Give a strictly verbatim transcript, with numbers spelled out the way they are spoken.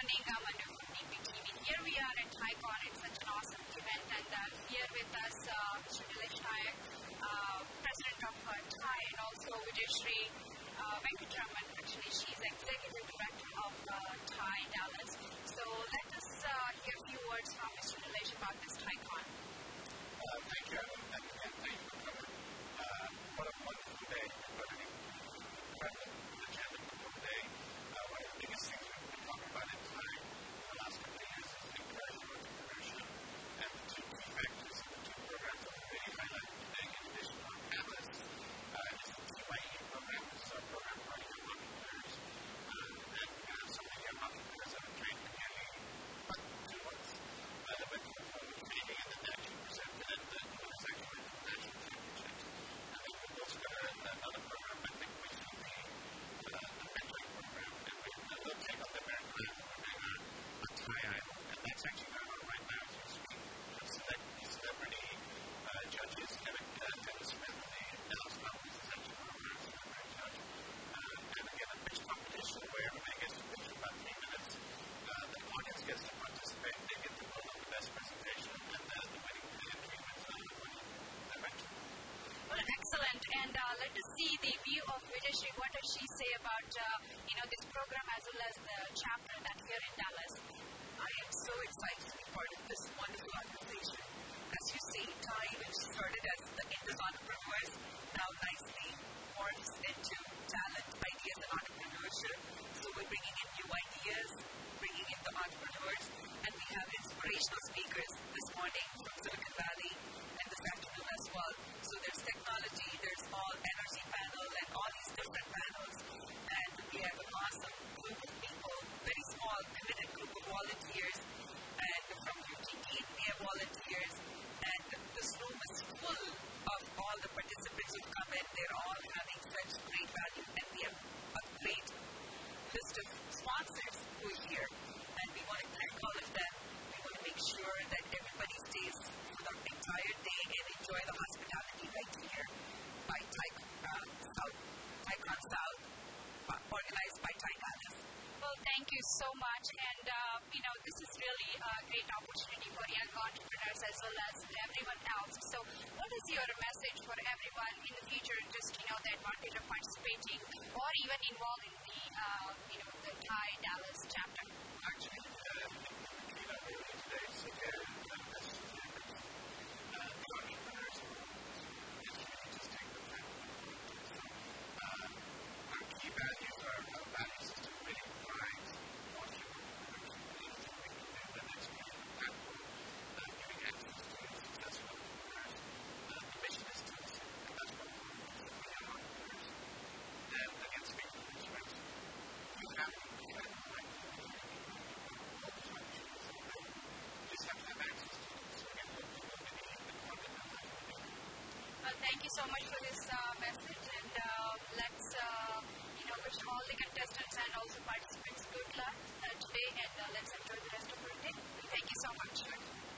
morning, I'm Anu from D P T V. Here we are at TiECon. It's such an awesome event, and uh, here with us, uh, Mister Nilesh Nayak, uh, President of uh, TiE, and also Vijayashree uh, Venkatraman. Actually, she's Executive Director of uh, TiE Dallas. So let us uh, hear a few words from Mister Nilesh about this TiECon. Uh, thank you, Anu, and again, thank you for coming. Uh, what a wonderful day. What an incredible agenda for today. Uh, one of the biggest things we've been talking about in TiE in the last couple of years is encouraging entrepreneurship. And the two key factors of the two programs that we really highlighted today, in addition to our panelists, uh, is the T Y E program, which is our program for young entrepreneurs. Uh, and uh, some of the young entrepreneurs that are trained for nearly about two months. Uh, they went through the training and then actually presented at the U S Actual International Championships. And then we've also got a, another program, I think, which will be uh, the mentoring program. And we, uh, we'll take up the American Idol. We're doing a, a TiE Idol. And that's actually going on right now as we speak. We select the celebrity uh, judges. Kevin uh, Dennis Smith, the Dallas Cowboys, is actually one of our celebrity judge. Uh, and again, a pitch competition where everybody gets to pitch for about three minutes. Uh, the audience gets to participate. They get to vote on the best presentation. And uh, the winning the entry wins uh, the money. Eventually. Well, excellent. And uh, let us see the view of Vijayashree. What does she say about uh, you know this program as well as the chapter that's here in Dallas? I am so excited to be part of this wonderful organization. As you see, TiE, which started as the Indus Entrepreneurs, now nicely morphs into talent, ideas, and entrepreneurship. So we're bringing in new ideas, bringing in the entrepreneurs, and we have inspirational speakers this morning from Silicon Valley and this afternoon as well. So there's technology, there's all energy panel, and all these different panels. And we have an awesome group of people, very small, committed group of volunteers. And from U T T, we have volunteers. And this room is full of all the participants who've come in. They're all having such great value. And we have a great list of sponsors who are here. And we want to thank all of them. We want to make sure that everybody stays for the entire day and enjoy the hospitality right here by TiE uh, South, TiECon South, uh, organized by TiE Dallas. Well, thank you so much. And, uh, you know, this is really a great opportunity for young entrepreneurs as well as everyone else. So what is your message for everyone in the future, just, you know, the advantage of participating or even involved in the, uh, you know, the TiE Dallas chapter? Actually, uh, we came up earlier today, so yeah, uh, this is the difference. Uh, the entrepreneurs is really just take the time to do it. So, uh, our key values, our, our value system really provides more human entrepreneurs. Anything we can do that that's really impactful, uh, giving access to successful entrepreneurs. Uh, the mission is to listen, and that's what we're doing for young entrepreneurs. And again, speaking of this, right, you have to do that right. Just have to have access to it. So again, look to the video, the content that I'm doing. Well, thank you so much for this uh, message. And uh, let's, uh, you know, wish all the contestants and also participants good luck uh, today. And uh, let's enjoy the rest of our day. Thank you so much.